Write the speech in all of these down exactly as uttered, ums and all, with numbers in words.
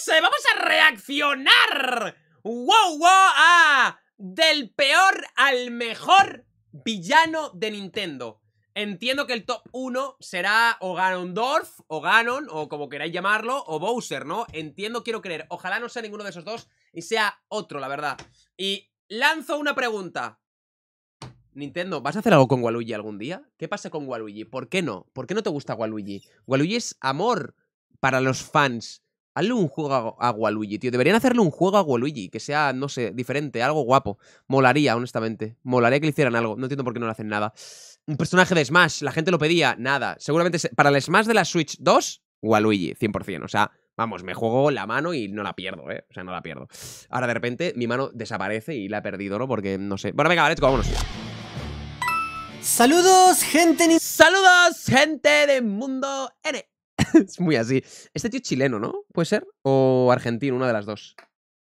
a, vamos a reaccionar. Wow, wow, ah, del peor al mejor villano de Nintendo. Entiendo que el top uno será o Ganondorf, o Ganon, o como queráis llamarlo, o Bowser, ¿no? Entiendo, quiero creer. Ojalá no sea ninguno de esos dos y sea otro, la verdad. Y lanzo una pregunta. Nintendo, ¿vas a hacer algo con Waluigi algún día? ¿Qué pasa con Waluigi? ¿Por qué no? ¿Por qué no te gusta Waluigi? Waluigi es amor para los fans. Hazle un juego a Waluigi, tío. Deberían hacerle un juego a Waluigi, que sea, no sé, diferente, algo guapo. Molaría, honestamente. Molaría que le hicieran algo. No entiendo por qué no le hacen nada. Un personaje de Smash, la gente lo pedía, nada. Seguramente para el Smash de la Switch dos, Waluigi, cien por cien. O sea, vamos, me juego la mano y no la pierdo, ¿eh? O sea, no la pierdo. Ahora de repente mi mano desaparece y la he perdido, ¿no? Porque no sé. Bueno, venga, let's go, vámonos. Saludos, gente ni... Saludos, gente de Mundo N. Es muy así. Este tío es chileno, ¿no? ¿Puede ser? O argentino, una de las dos.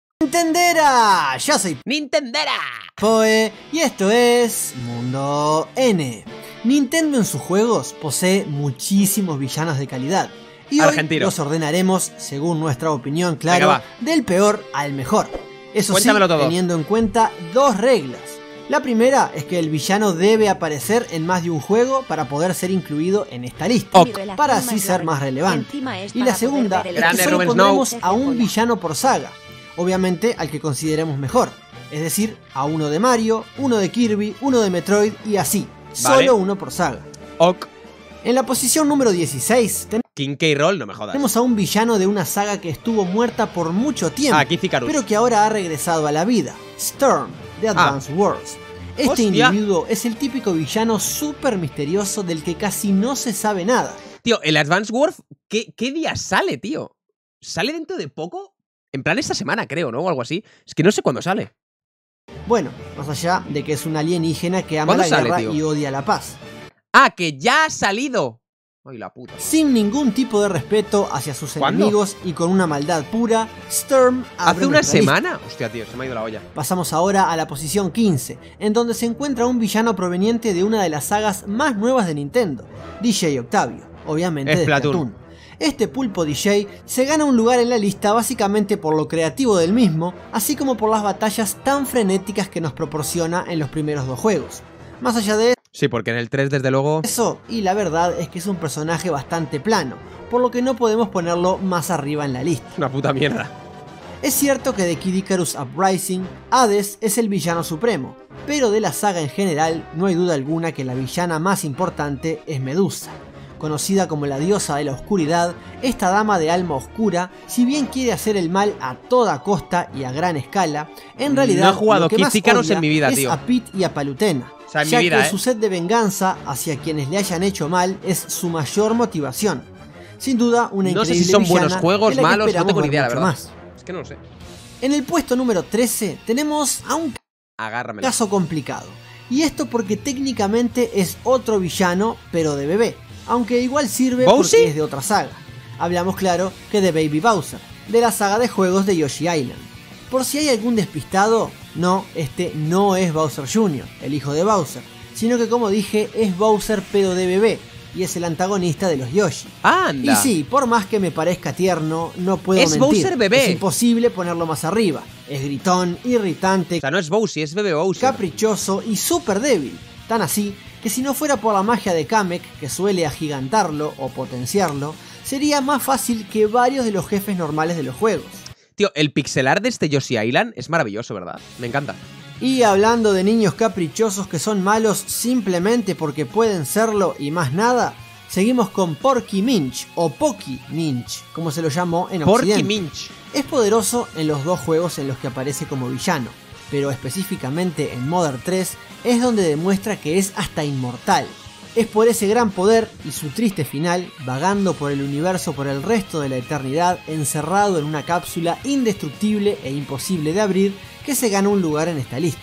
Nintendera, yo soy Nintendera Poe y esto es Mundo N. Nintendo en sus juegos posee muchísimos villanos de calidad y hoy Argentino. los ordenaremos según nuestra opinión, claro, Venga, del peor al mejor. Eso sí, Cuéntamelo todo. teniendo en cuenta dos reglas. La primera es que el villano debe aparecer en más de un juego para poder ser incluido en esta lista, Ok. para así ser más relevante. Y la segunda es que Grande solo Rubén pondremos Snow. a un villano por saga, obviamente al que consideremos mejor, es decir, a uno de Mario, uno de Kirby, uno de Metroid y así, Vale. solo uno por saga. Ok. En la posición número dieciséis King K. Roll, no me jodas. tenemos a un villano de una saga que estuvo muerta por mucho tiempo, Ah, Kid Icarus. pero que ahora ha regresado a la vida, Storm, de Advance Wars. Este Hostia. individuo es el típico villano súper misterioso del que casi no se sabe nada. Tío, el Advance Wars, ¿qué, ¿qué día sale, tío? ¿Sale dentro de poco? En plan esta semana, creo, ¿no? O algo así. Es que no sé cuándo sale. Bueno, más allá de que es un alienígena que ama ¿Cuándo la sale, guerra tío? y odia la paz. Ah, que ya ha salido. Ay, la puta. Sin ningún tipo de respeto hacia sus ¿Cuándo? enemigos y con una maldad pura, Storm abre ¿Hace una nuestra lista. semana? Hostia, tío, se me ha ido la olla. Pasamos ahora a la posición quince, en donde se encuentra un villano proveniente de una de las sagas más nuevas de Nintendo, D J Octavio, obviamente de Splatoon. Splatoon. Este pulpo D J se gana un lugar en la lista básicamente por lo creativo del mismo, así como por las batallas tan frenéticas que nos proporciona en los primeros dos juegos. Más allá de Sí, porque en el tres, desde luego... eso, y la verdad es que es un personaje bastante plano, por lo que no podemos ponerlo más arriba en la lista. Una puta mierda. Es cierto que de Kid Icarus Uprising, Hades es el villano supremo, pero de la saga en general no hay duda alguna que la villana más importante es Medusa. Conocida como la diosa de la oscuridad, esta dama de alma oscura, si bien quiere hacer el mal a toda costa y a gran escala, en realidad No he jugado lo que Kid más Icarus odia en mi vida, es tío. a Pete y a Palutena, O sea, en mi ya vida, que ¿eh? su sed de venganza hacia quienes le hayan hecho mal es su mayor motivación. Sin duda, una No sé increíble si son buenos villana juegos, de la que malos, no esperamos tengo ni ver idea, la mucho verdad. más. Es que no lo sé. En el puesto número trece tenemos a un Agárramela. caso complicado, y esto porque técnicamente es otro villano, pero de bebé, aunque igual sirve ¿Bowsy? porque es de otra saga. Hablamos claro que de Baby Bowser, de la saga de juegos de Yoshi Island. Por si hay algún despistado, no, este no es Bowser junior, el hijo de Bowser, sino que como dije es Bowser pero de bebé, y es el antagonista de los Yoshi. ¡Anda! Y sí, por más que me parezca tierno, no puedo Es mentir. Bowser bebé. Es imposible ponerlo más arriba. Es gritón, irritante, O sea, no es Bowsy, es Bebe Bowser. caprichoso y súper débil. Tan así que si no fuera por la magia de Kamek, que suele agigantarlo o potenciarlo, sería más fácil que varios de los jefes normales de los juegos. Tío, el pixelar de este Yoshi Island es maravilloso, ¿verdad? Me encanta. Y hablando de niños caprichosos que son malos simplemente porque pueden serlo y más nada, seguimos con Porky Minch o Poki Minch, como se lo llamó en Porky Occidente. Minch. Es poderoso en los dos juegos en los que aparece como villano, pero específicamente en Mother tres es donde demuestra que es hasta inmortal. Es por ese gran poder y su triste final, vagando por el universo por el resto de la eternidad, encerrado en una cápsula indestructible e imposible de abrir, que se gana un lugar en esta lista.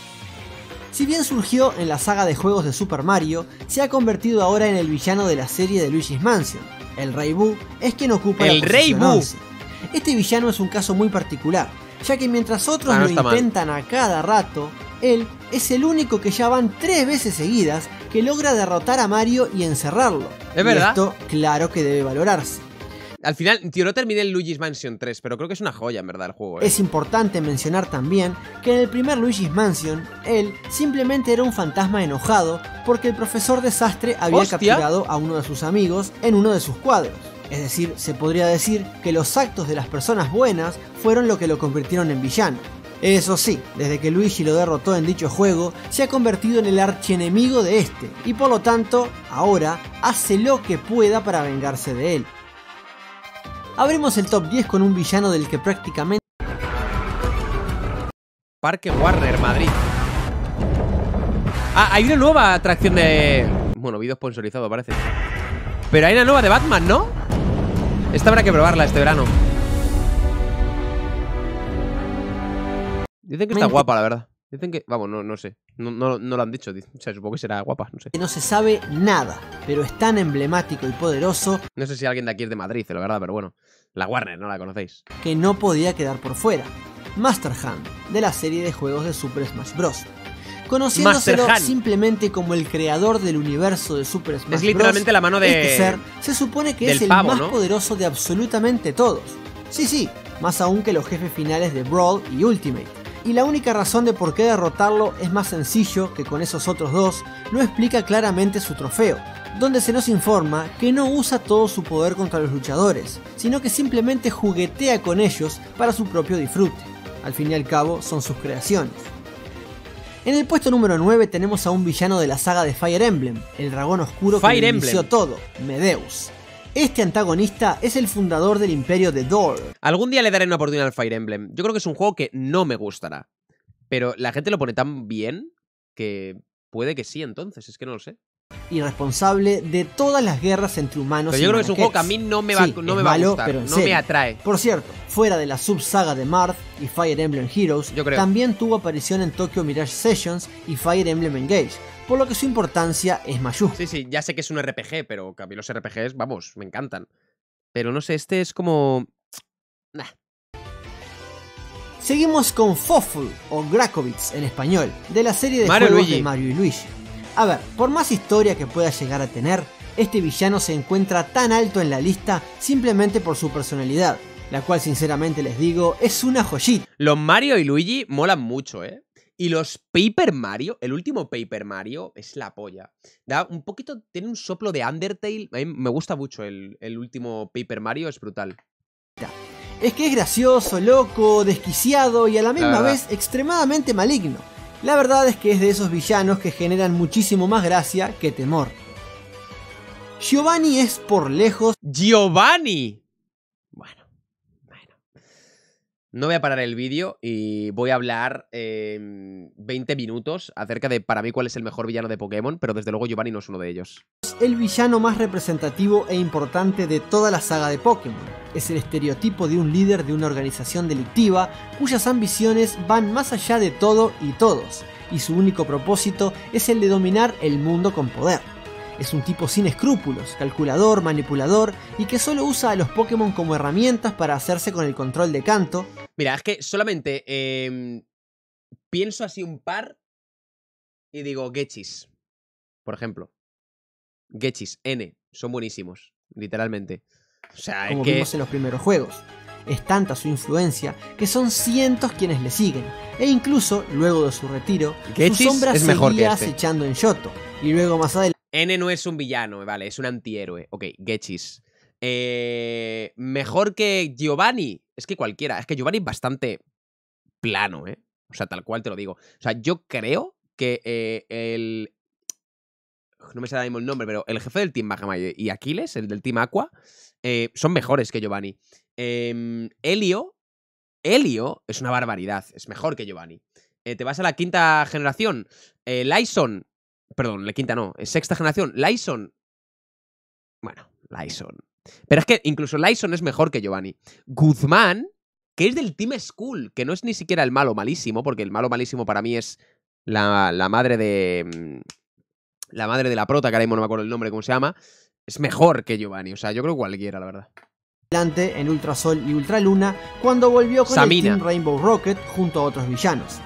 Si bien surgió en la saga de juegos de Super Mario, se ha convertido ahora en el villano de la serie de Luigi's Mansion. El Rey Boo es quien ocupa El la Rey posición Boo. once. Este villano es un caso muy particular, ya que mientras otros Ah, no lo está mal. intentan a cada rato, él es el único que ya van tres veces seguidas que logra derrotar a Mario y encerrarlo. Es Y verdad. esto, claro que debe valorarse. Al final, tío, no terminé el Luigi's Mansion tres, pero creo que es una joya, en verdad, el juego, ¿eh? Es importante mencionar también que en el primer Luigi's Mansion, él simplemente era un fantasma enojado porque el profesor Desastre había ¡Hostia! capturado a uno de sus amigos en uno de sus cuadros. Es decir, se podría decir que los actos de las personas buenas fueron lo que lo convirtieron en villano. Eso sí, desde que Luigi lo derrotó en dicho juego, se ha convertido en el archienemigo de este, y por lo tanto, ahora hace lo que pueda para vengarse de él. Abrimos el top diez con un villano del que prácticamente... Parque Warner, Madrid. Ah, hay una nueva atracción de... Bueno, vídeo sponsorizado parece. Pero hay una nueva de Batman, ¿no? Esta habrá que probarla este verano. Dicen que está guapa, la verdad. Dicen que... Vamos, no, no sé. No, no, no lo han dicho. O sea, supongo que será guapa, no sé. No se sabe nada, pero es tan emblemático y poderoso... No sé si alguien de aquí es de Madrid, la verdad, pero bueno. La Warner, no la conocéis. Que no podía quedar por fuera. Master Hand, de la serie de juegos de Super Smash Bros. Conociéndoselo simplemente como el creador del universo de Super Smash Bros. Es literalmente la mano de... Este ser se supone que es el pavo, más ¿no? poderoso de absolutamente todos. Sí, sí, más aún que los jefes finales de Brawl y Ultimate. Y la única razón de por qué derrotarlo es más sencillo que con esos otros dos, lo explica claramente su trofeo, donde se nos informa que no usa todo su poder contra los luchadores, sino que simplemente juguetea con ellos para su propio disfrute. Al fin y al cabo, son sus creaciones. En el puesto número nueve tenemos a un villano de la saga de Fire Emblem, el dragón oscuro Fire que Emblem. inició todo, Medeus. Este antagonista es el fundador del imperio de Dor. Algún día le daré una oportunidad al Fire Emblem. Yo creo que es un juego que no me gustará. Pero la gente lo pone tan bien que puede que sí, entonces. Es que no lo sé. Y responsable de todas las guerras entre humanos Pero y yo creo que es un juego que a Manaquets. mí no me va, Sí, no es me va malo, a gustar. pero en No serio. me atrae. Por cierto, fuera de la subsaga de Marth y Fire Emblem Heroes, Yo creo. también tuvo aparición en Tokyo Mirage Sessions y Fire Emblem Engage, por lo que su importancia es mayúscula. Sí, sí, ya sé que es un R P G, pero que a mí los R P Gs, vamos, me encantan. Pero no sé, este es como... Nah. Seguimos con Foful, o Grakovitz en español, de la serie de Mario juegos Luigi. de Mario y Luigi. A ver, por más historia que pueda llegar a tener, este villano se encuentra tan alto en la lista simplemente por su personalidad, la cual sinceramente les digo, es una joyita. Los Mario y Luigi molan mucho, ¿eh? Y los Paper Mario, el último Paper Mario es la polla. Da un poquito, tiene un soplo de Undertale. A mí me gusta mucho el, el último Paper Mario, es brutal. Es que es gracioso, loco, desquiciado y a la misma verdad. vez extremadamente maligno. La verdad es que es de esos villanos que generan muchísimo más gracia que temor. Giovanni es por lejos... ¡Giovanni! Bueno, bueno. No voy a parar el vídeo y voy a hablar eh, veinte minutos acerca de para mí cuál es el mejor villano de Pokémon, pero desde luego Giovanni no es uno de ellos. el villano más representativo e importante de toda la saga de Pokémon. Es el estereotipo de un líder de una organización delictiva cuyas ambiciones van más allá de todo y todos, y su único propósito es el de dominar el mundo con poder. Es un tipo sin escrúpulos, calculador, manipulador y que solo usa a los Pokémon como herramientas para hacerse con el control de Kanto. Mira, es que solamente eh, pienso así un par y digo Gechis, por ejemplo. Gechis, N, son buenísimos, literalmente. O sea, Como es que... vimos en los primeros juegos. Es tanta su influencia que son cientos quienes le siguen, e incluso, luego de su retiro, Gechis su sombra es mejor seguía que este. acechando en Johto, y luego más adelante... N no es un villano, vale, es un antihéroe. Ok, Gechis. Eh, mejor que Giovanni. Es que cualquiera. Es que Giovanni es bastante plano, ¿eh? O sea, tal cual te lo digo. O sea, yo creo que eh, el... No me sale ahora mismo el nombre, pero el jefe del Team Magma y Aquiles, el del Team Aqua, eh, son mejores que Giovanni. Eh, Helio... Helio es una barbaridad. Es mejor que Giovanni. Eh, te vas a la quinta generación. Eh, Lyson... Perdón, la quinta no, es sexta generación. Lyson. Bueno, Lyson. Pero es que incluso Lyson es mejor que Giovanni. Guzmán, que es del Team Skull, que no es ni siquiera el malo malísimo, porque el malo malísimo para mí es la, la madre de. La madre de la prota, que ahora mismo no me acuerdo el nombre, cómo se llama. Es mejor que Giovanni. O sea, yo creo que cualquiera, la verdad. en Ultrasol y Ultraluna, cuando volvió con Samina. el Team Rainbow Rocket junto a otros villanos.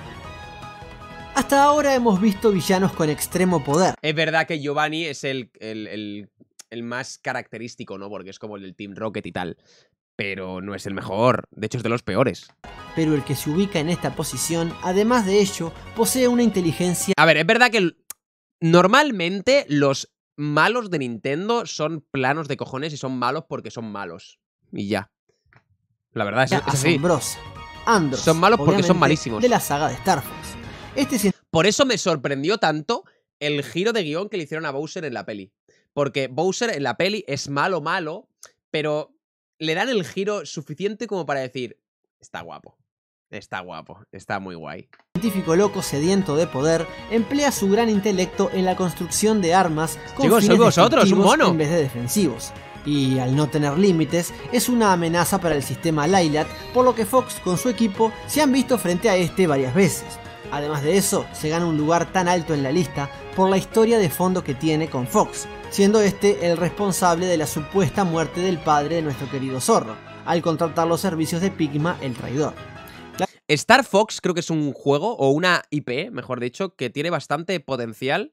Hasta ahora hemos visto villanos con extremo poder. Es verdad que Giovanni es el, el, el, el más característico, ¿no? Porque es como el del Team Rocket y tal. Pero no es el mejor, de hecho es de los peores. Pero el que se ubica en esta posición, además de ello, posee una inteligencia... A ver, es verdad que el... normalmente los malos de Nintendo son planos de cojones y son malos porque son malos. Y ya. La verdad es, es así. Asombrosa. Andros, son malos porque son malísimos. De la saga de Star Fox. Este... Por eso me sorprendió tanto el giro de guión que le hicieron a Bowser en la peli. Porque Bowser en la peli es malo, malo, pero le dan el giro suficiente como para decir, está guapo, está guapo, está muy guay. El científico loco sediento de poder emplea su gran intelecto en la construcción de armas con Chicos, fines sois vosotros, un mono. en vez de defensivos. Y al no tener límites, es una amenaza para el sistema Lylat, por lo que Fox con su equipo se han visto frente a este varias veces. Además de eso, se gana un lugar tan alto en la lista por la historia de fondo que tiene con Fox, siendo este el responsable de la supuesta muerte del padre de nuestro querido Zorro, al contratar los servicios de Pigma el traidor. La... Star Fox creo que es un juego, o una I P, mejor dicho, que tiene bastante potencial.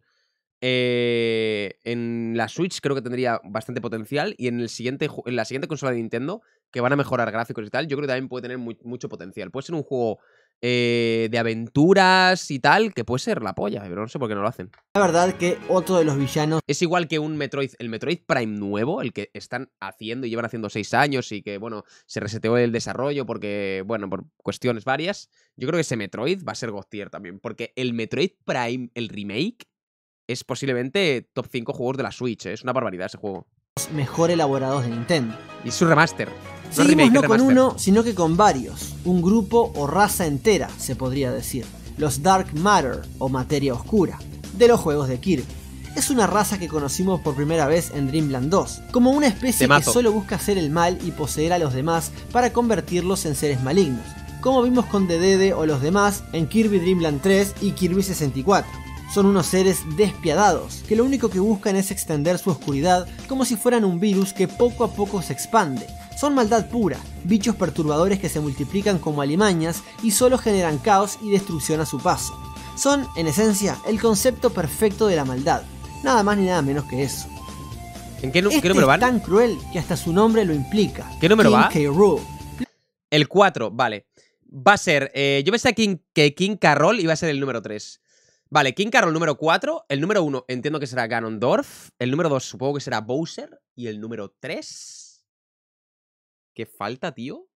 Eh, en la Switch creo que tendría bastante potencial, y en, el siguiente, en la siguiente consola de Nintendo, que van a mejorar gráficos y tal, yo creo que también puede tener muy, mucho potencial. Puede ser un juego eh, de aventuras y tal, que puede ser la polla, pero no sé por qué no lo hacen. La verdad que otro de los villanos... Es igual que un Metroid, el Metroid Prime nuevo, el que están haciendo y llevan haciendo seis años y que, bueno, se reseteó el desarrollo porque, bueno, por cuestiones varias. Yo creo que ese Metroid va a ser God tier también, porque el Metroid Prime, el remake, es posiblemente top cinco juegos de la Switch, ¿eh? Es una barbaridad ese juego. Mejor elaborados de Nintendo. Y su remaster. No Seguimos remake, no con uno, sino que con varios. Un grupo o raza entera, se podría decir. Los Dark Matter, o Materia Oscura, de los juegos de Kirby. Es una raza que conocimos por primera vez en Dreamland dos, como una especie que solo busca hacer el mal y poseer a los demás para convertirlos en seres malignos, como vimos con Dedede o los demás en Kirby Dream Land tres y Kirby sesenta y cuatro. Son unos seres despiadados, que lo único que buscan es extender su oscuridad como si fueran un virus que poco a poco se expande. Son maldad pura, bichos perturbadores que se multiplican como alimañas y solo generan caos y destrucción a su paso. Son, en esencia, el concepto perfecto de la maldad, nada más ni nada menos que eso. ¿En qué, este ¿qué número van? Es tan cruel que hasta su nombre lo implica. ¿Qué número King va? K. Rool. El cuatro, vale. Va a ser, eh, yo pensé King, que King K. Rool iba a ser el número tres. Vale, King K. Rool número cuatro, el número uno entiendo que será Ganondorf, el número dos supongo que será Bowser, y el número tres... ¿Qué falta, tío?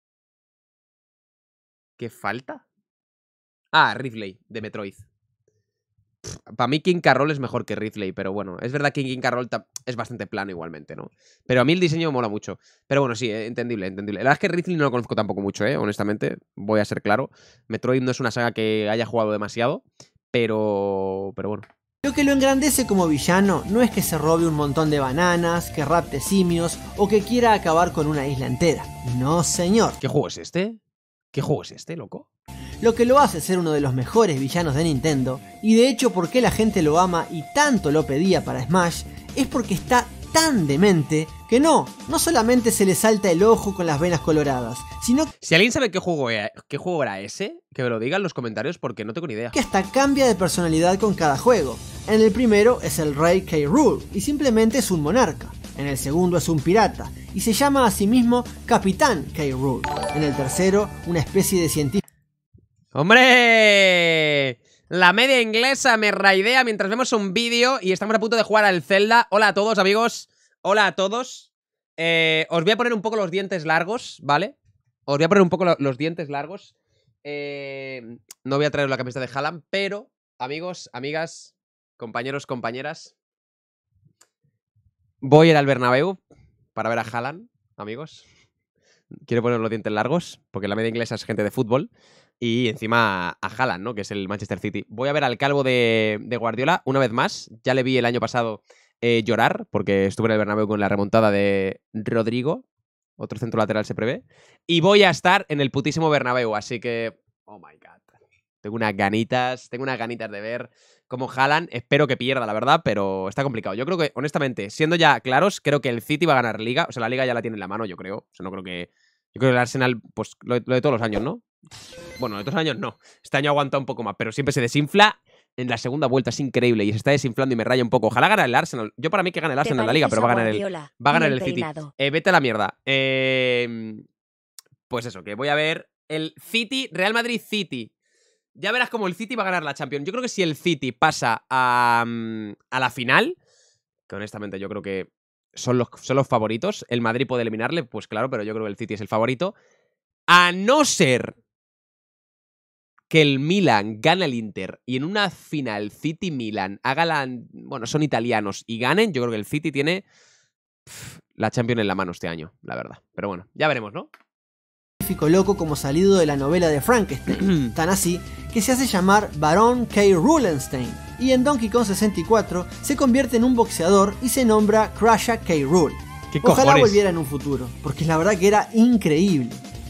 ¿Qué falta? Ah, Ridley, de Metroid. Para mí King K. Rool es mejor que Ridley, pero bueno, es verdad que King K. Rool es bastante plano igualmente, ¿no? Pero a mí el diseño me mola mucho. Pero bueno, sí, eh, entendible, entendible. La verdad es que Ridley no lo conozco tampoco mucho, ¿eh? Honestamente, voy a ser claro. Metroid no es una saga que haya jugado demasiado. Pero... pero bueno. Lo que lo engrandece como villano no es que se robe un montón de bananas, que rapte simios o que quiera acabar con una isla entera. No, señor. ¿Qué juego es este? ¿Qué juego es este, loco? Lo que lo hace ser uno de los mejores villanos de Nintendo, y de hecho por qué la gente lo ama y tanto lo pedía para Smash, es porque está tan demente que no, no solamente se le salta el ojo con las venas coloradas, sino si alguien sabe qué juego era, qué juego era ese, que me lo diga en los comentarios porque no tengo ni idea. Que hasta cambia de personalidad con cada juego. En el primero es el Rey K. Rool y simplemente es un monarca. En el segundo es un pirata y se llama a sí mismo Capitán K. Rool. En el tercero, una especie de científico. ¡Hombre! La media inglesa me raidea mientras vemos un vídeo y estamos a punto de jugar al Zelda. Hola a todos, amigos. Hola a todos. Eh, os voy a poner un poco los dientes largos, ¿vale? Os voy a poner un poco lo, los dientes largos. Eh, no voy a traer la camiseta de Haaland, pero, amigos, amigas, compañeros, compañeras, voy a ir al Bernabéu para ver a Haaland, amigos. Quiero poner los dientes largos, porque la media inglesa es gente de fútbol. Y encima a Haaland, ¿no? Que es el Manchester City. Voy a ver al calvo de, de Guardiola una vez más. Ya le vi el año pasado eh, llorar, porque estuve en el Bernabéu con la remontada de Rodrigo. Otro centro lateral se prevé. Y voy a estar en el putísimo Bernabéu, así que... Oh my god. Tengo unas ganitas, tengo unas ganitas de ver cómo Haaland. Espero que pierda, la verdad, pero está complicado. Yo creo que, honestamente, siendo ya claros, creo que el City va a ganar Liga. O sea, la Liga ya la tiene en la mano, yo creo. O sea, no creo que... Yo creo que el Arsenal, pues, lo de, lo de todos los años, ¿no? Bueno, de todos los años no. Este año aguanta un poco más, pero siempre se desinfla. en la segunda vuelta es increíble y se está desinflando y me raya un poco. Ojalá gane el Arsenal. Yo para mí que gane el Arsenal en la liga, pero va a ganar el, va a ganar el City. Eh, vete a la mierda. Eh, pues eso, que voy a ver el City, Real Madrid City. Ya verás cómo el City va a ganar la Champions. Yo creo que si el City pasa a, a la final, que honestamente yo creo que son los, son los favoritos, el Madrid puede eliminarle, pues claro, pero yo creo que el City es el favorito. A no ser que el Milan gane el Inter y en una final City-Milan haga la... Bueno, son italianos y ganen, yo creo que el City tiene pff, la Champions en la mano este año, la verdad. Pero bueno, ya veremos, ¿no? Loco como salido de la novela de Frankenstein, tan así que se hace llamar Barón K. Rulenstein y en Donkey Kong sesenta y cuatro se convierte en un boxeador y se nombra Crusher K. Rool. Ojalá cojones? volviera en un futuro, porque la verdad que era increíble.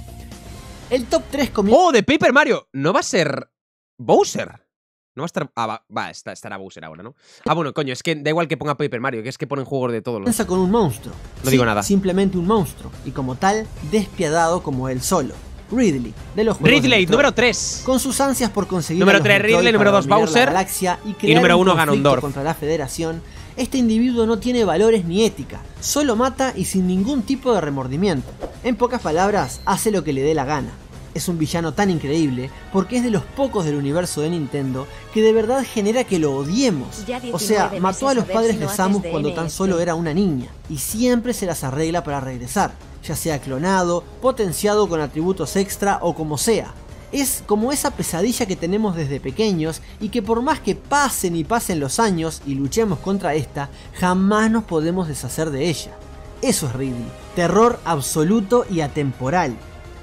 El top tres comienza... ¡Oh, de Paper Mario! ¿No va a ser Bowser? No va a estar... Ah, va, va está, estará Bowser ahora, ¿no? Ah, bueno, coño, es que da igual que ponga Paper Mario, que es que ponen juegos de todos los... Comienza con un monstruo. No sí, digo nada. Simplemente un monstruo, y como tal, despiadado como él solo. Ridley, de los juegos Ridley, de número tres. Con sus ansias por conseguir número tres Ridley, número dos Bowser y, y número uno Ganondorf. Contra la Federación, este individuo no tiene valores ni ética, solo mata y sin ningún tipo de remordimiento. En pocas palabras, hace lo que le dé la gana. Es un villano tan increíble porque es de los pocos del universo de Nintendo que de verdad genera que lo odiemos. O sea, mató a los padres de Samus cuando tan solo era una niña y siempre se las arregla para regresar, ya sea clonado, potenciado con atributos extra o como sea. Es como esa pesadilla que tenemos desde pequeños y que por más que pasen y pasen los años y luchemos contra esta, jamás nos podemos deshacer de ella. Eso es Ridley, terror absoluto y atemporal.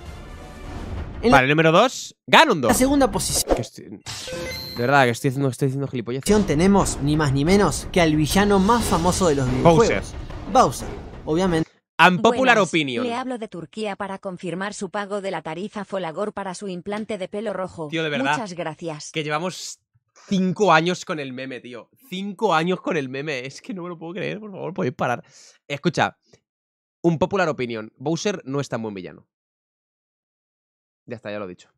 En vale, la... número dos, Ganondorf. La segunda posición. Estoy... De verdad, que estoy haciendo, estoy haciendo gilipollas. Tenemos ni más ni menos que al villano más famoso de los videojuegos. Bowser. Bowser, obviamente. Unpopular Buenas, opinion. Le hablo de Turquía para confirmar su pago de la tarifa Folagor para su implante de pelo rojo. Tío, de verdad. Muchas gracias. Que llevamos cinco años con el meme, tío. Cinco años con el meme. Es que no me lo puedo creer, por favor, podéis parar. Escucha, Unpopular opinion. Bowser no es tan buen villano. Ya está, ya lo he dicho.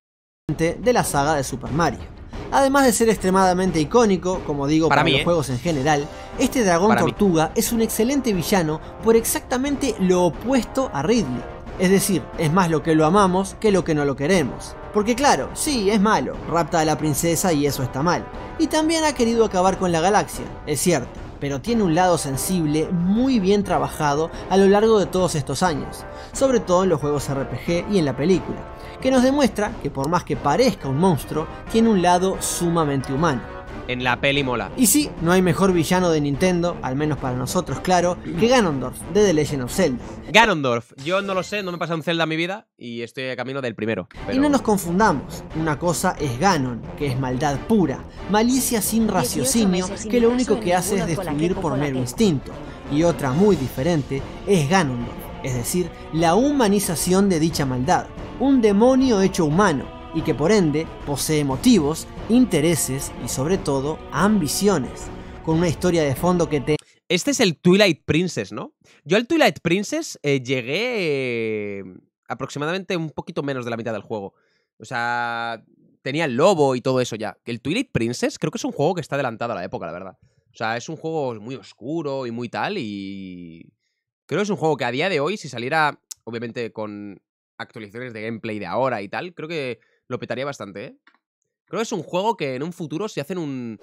De la saga de Super Mario. Además de ser extremadamente icónico, como digo, para, para mí, los eh. juegos en general, este dragón para tortuga mí. es un excelente villano por exactamente lo opuesto a Ridley. Es decir, es más lo que lo amamos que lo que no lo queremos. Porque claro, sí, es malo, rapta a la princesa y eso está mal. Y también ha querido acabar con la galaxia, es cierto, pero tiene un lado sensible muy bien trabajado a lo largo de todos estos años, sobre todo en los juegos R P G y en la película, que nos demuestra que por más que parezca un monstruo, tiene un lado sumamente humano. En la peli mola. Y sí, no hay mejor villano de Nintendo, al menos para nosotros, claro, que Ganondorf, de The Legend of Zelda. Ganondorf, yo no lo sé, no me he pasado un Zelda en mi vida y estoy a camino del primero. Pero... Y no nos confundamos, una cosa es Ganon, que es maldad pura, malicia sin raciocinio, que lo único que hace es destruir por mero instinto. Y otra muy diferente es Ganondorf, es decir, la humanización de dicha maldad, un demonio hecho humano, y que por ende posee motivos, intereses y sobre todo ambiciones, con una historia de fondo que te... Este es el Twilight Princess, ¿no? Yo al Twilight Princess eh, llegué eh, aproximadamente un poquito menos de la mitad del juego. O sea, tenía el lobo y todo eso ya. El Twilight Princess creo que es un juego que está adelantado a la época, la verdad. O sea, es un juego muy oscuro y muy tal y... Creo que es un juego que a día de hoy, si saliera, obviamente con actualizaciones de gameplay de ahora y tal, creo que lo petaría bastante, ¿eh? Creo que es un juego que en un futuro, si hacen un,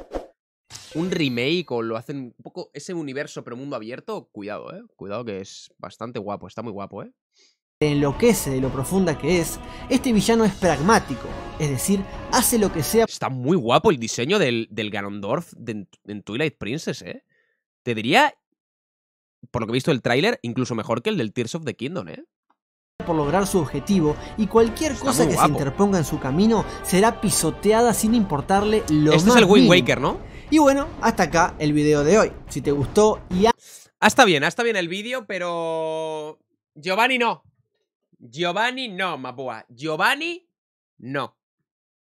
un remake o lo hacen un poco ese universo pero mundo abierto, cuidado, ¿eh? Cuidado que es bastante guapo, está muy guapo, ¿eh? Enloquece de lo profunda que es, este villano es pragmático, es decir, hace lo que sea... Está muy guapo el diseño del, del Ganondorf de, en Twilight Princess, ¿eh? Te diría, por lo que he visto del tráiler, incluso mejor que el del Tears of the Kingdom, ¿eh? Por lograr su objetivo y cualquier Está cosa que guapo. se interponga en su camino será pisoteada sin importarle lo Este más es el Wind mínimo. Waker, ¿no? Y bueno, hasta acá el video de hoy. Si te gustó y... Ah, está bien, está bien el vídeo, pero... Giovanni no. Giovanni no, Mapua. Giovanni no.